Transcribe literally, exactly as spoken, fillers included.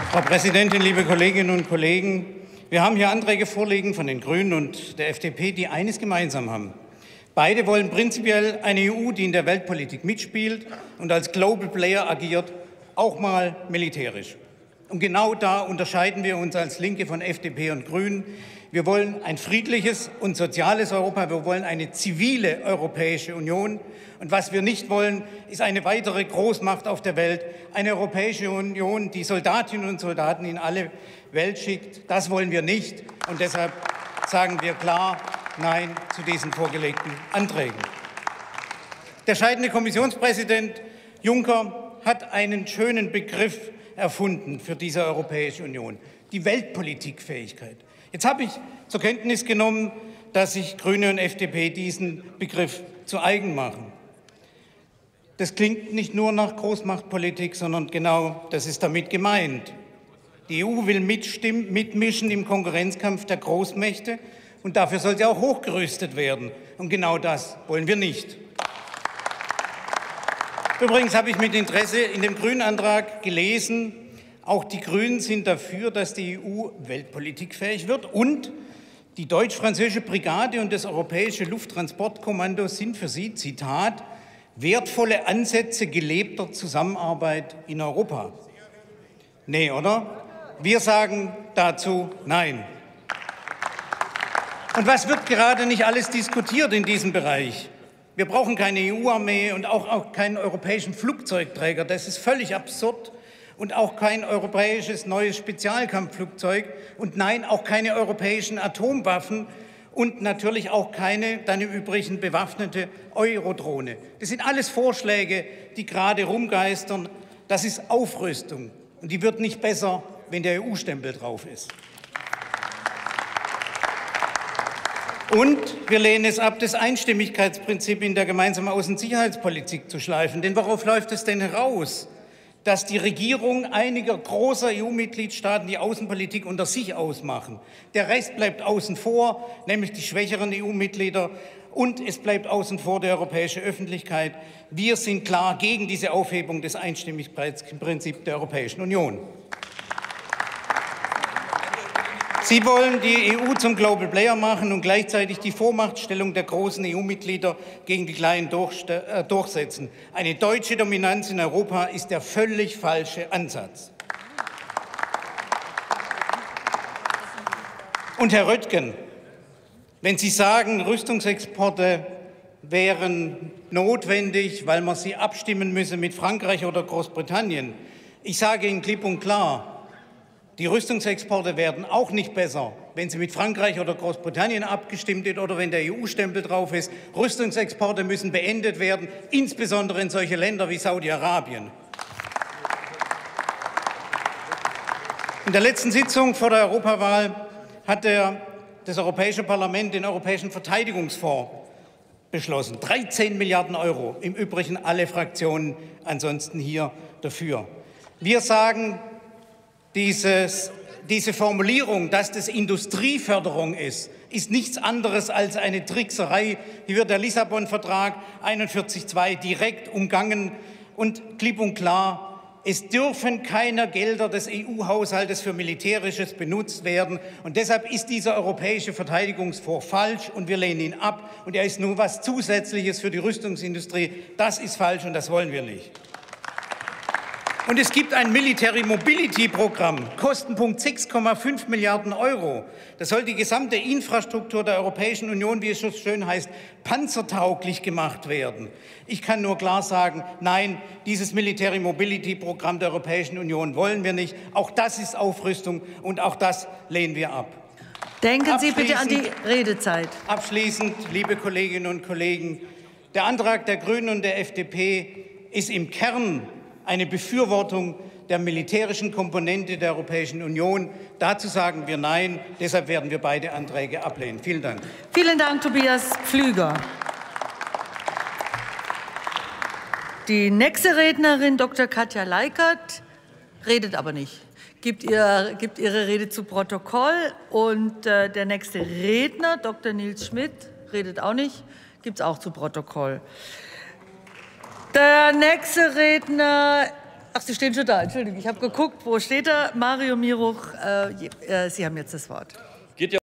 Frau Präsidentin, liebe Kolleginnen und Kollegen! Wir haben hier Anträge vorliegen von den Grünen und der F D P, die eines gemeinsam haben. Beide wollen prinzipiell eine E U, die in der Weltpolitik mitspielt und als Global Player agiert, auch mal militärisch. Und genau da unterscheiden wir uns als Linke von F D P und Grünen. Wir wollen ein friedliches und soziales Europa. Wir wollen eine zivile Europäische Union. Und was wir nicht wollen, ist eine weitere Großmacht auf der Welt. Eine Europäische Union, die Soldatinnen und Soldaten in alle Welt schickt. Das wollen wir nicht. Und deshalb sagen wir klar Nein zu diesen vorgelegten Anträgen. Der scheidende Kommissionspräsident Juncker hat einen schönen Begriff erfunden für diese Europäische Union: die Weltpolitikfähigkeit. Jetzt habe ich zur Kenntnis genommen, dass sich Grüne und F D P diesen Begriff zu eigen machen. Das klingt nicht nur nach Großmachtpolitik, sondern genau das ist damit gemeint. Die E U will mitstimmen, mitmischen im Konkurrenzkampf der Großmächte, und dafür soll sie auch hochgerüstet werden. Und genau das wollen wir nicht. Übrigens habe ich mit Interesse in dem Grünantrag gelesen, auch die Grünen sind dafür, dass die E U weltpolitikfähig wird, und die deutsch-französische Brigade und das Europäische Lufttransportkommando sind für sie, Zitat, wertvolle Ansätze gelebter Zusammenarbeit in Europa. Nee, oder? Wir sagen dazu Nein. Und was wird gerade nicht alles diskutiert in diesem Bereich? Wir brauchen keine E U-Armee und auch, auch keinen europäischen Flugzeugträger. Das ist völlig absurd. Und auch kein europäisches neues Spezialkampfflugzeug. Und nein, auch keine europäischen Atomwaffen. Und natürlich auch keine, dann im Übrigen bewaffnete Eurodrohne. Das sind alles Vorschläge, die gerade rumgeistern. Das ist Aufrüstung. Und die wird nicht besser, wenn der E U-Stempel drauf ist. Und wir lehnen es ab, das Einstimmigkeitsprinzip in der gemeinsamen Außen- und Sicherheitspolitik zu schleifen. Denn worauf läuft es denn heraus? Dass die Regierung einiger großer E U-Mitgliedstaaten die Außenpolitik unter sich ausmachen. Der Rest bleibt außen vor, nämlich die schwächeren E U-Mitglieder, und es bleibt außen vor die europäische Öffentlichkeit. Wir sind klar gegen diese Aufhebung des Einstimmigkeitsprinzips der Europäischen Union. Sie wollen die E U zum Global Player machen und gleichzeitig die Vormachtstellung der großen E U-Mitglieder gegen die Kleinen durchsetzen. Eine deutsche Dominanz in Europa ist der völlig falsche Ansatz. Und Herr Röttgen, wenn Sie sagen, Rüstungsexporte wären notwendig, weil man sie abstimmen müsse mit Frankreich oder Großbritannien, ich sage Ihnen klipp und klar, die Rüstungsexporte werden auch nicht besser, wenn sie mit Frankreich oder Großbritannien abgestimmt wird oder wenn der E U-Stempel drauf ist. Rüstungsexporte müssen beendet werden, insbesondere in solche Länder wie Saudi-Arabien. In der letzten Sitzung vor der Europawahl hat der, das Europäische Parlament den Europäischen Verteidigungsfonds beschlossen. dreizehn Milliarden Euro, im Übrigen alle Fraktionen ansonsten hier dafür. Wir sagen, Dieses, diese Formulierung, dass das Industrieförderung ist, ist nichts anderes als eine Trickserei. Hier wird der Lissabon-Vertrag einundvierzig Absatz zwei direkt umgangen. Und klipp und klar, es dürfen keine Gelder des E U-Haushaltes für Militärisches benutzt werden. Und deshalb ist dieser europäische Verteidigungsfonds falsch, und wir lehnen ihn ab. Und er ist nur was Zusätzliches für die Rüstungsindustrie. Das ist falsch, und das wollen wir nicht. Und es gibt ein Military Mobility Programm, Kostenpunkt sechs Komma fünf Milliarden Euro. Das soll die gesamte Infrastruktur der Europäischen Union, wie es so schön heißt, panzertauglich gemacht werden. Ich kann nur klar sagen, nein, dieses Military Mobility Programm der Europäischen Union wollen wir nicht. Auch das ist Aufrüstung, und auch das lehnen wir ab. Denken Sie bitte an die Redezeit. Abschließend, liebe Kolleginnen und Kollegen, der Antrag der Grünen und der F D P ist im Kern eine Befürwortung der militärischen Komponente der Europäischen Union. Dazu sagen wir Nein. Deshalb werden wir beide Anträge ablehnen. Vielen Dank. Vielen Dank, Tobias Pflüger. Die nächste Rednerin, Doktor Katja Leikert, redet aber nicht. Gibt, ihr, gibt ihre Rede zu Protokoll. Und äh, der nächste Redner, Doktor Nils Schmidt, redet auch nicht. Gibt es auch zu Protokoll. Der nächste Redner Ach, Sie stehen schon da, Entschuldigung. Ich habe geguckt, wo steht er? Mario Miruch, äh, Sie haben jetzt das Wort.